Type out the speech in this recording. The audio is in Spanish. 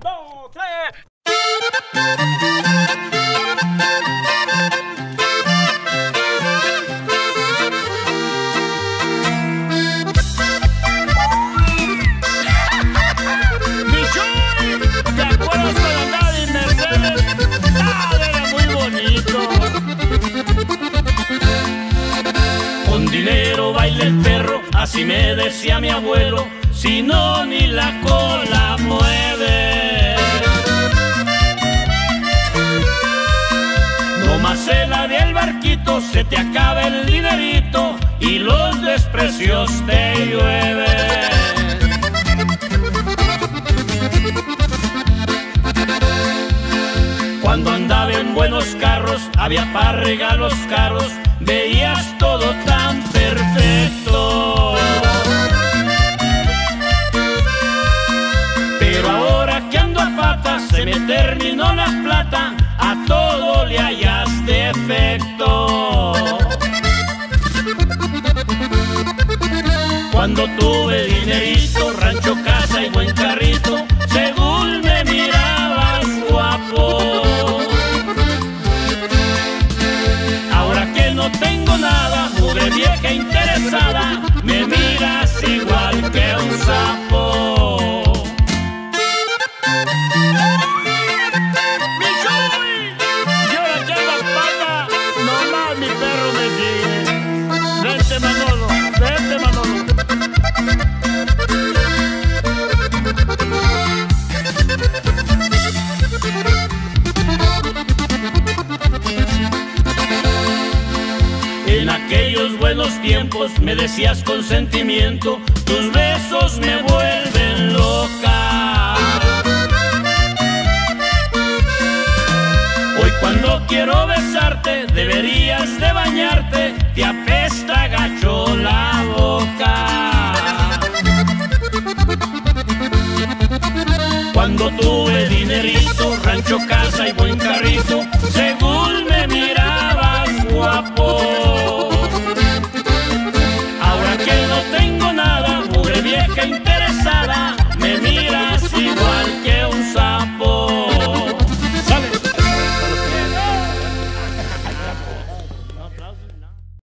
2, 3. ¿Te acuerdas cuando andaba en Mercedes? Era muy bonito. Con dinero baila el perro, así me decía mi abuelo, si no ni la cola mueve. Nomás se la de el barquito, se te acaba el dinerito y los desprecios te llueven. Cuando andaba en buenos carros, había para regalos caros, veías todo tan perfecto. Pero ahora que ando a patas, se me terminó la plata, a todo le hallas defecto. Cuando tuve dinerito, rancho, casa y buen carrito, según me mirabas guapo. No tengo nada, mugre vieja interesada, me miras igual que un sapo. ¡Mi Chuy! Yo la llevo a pata, nomás mi perro me sigue. Vente Manolo, vente Manolo. En aquellos buenos tiempos me decías con sentimiento, tus besos me vuelven loca. Hoy cuando quiero besarte, deberías de bañarte, te apesta gacho la boca. Cuando tuve dinerito, rancho, casa y buen carrito,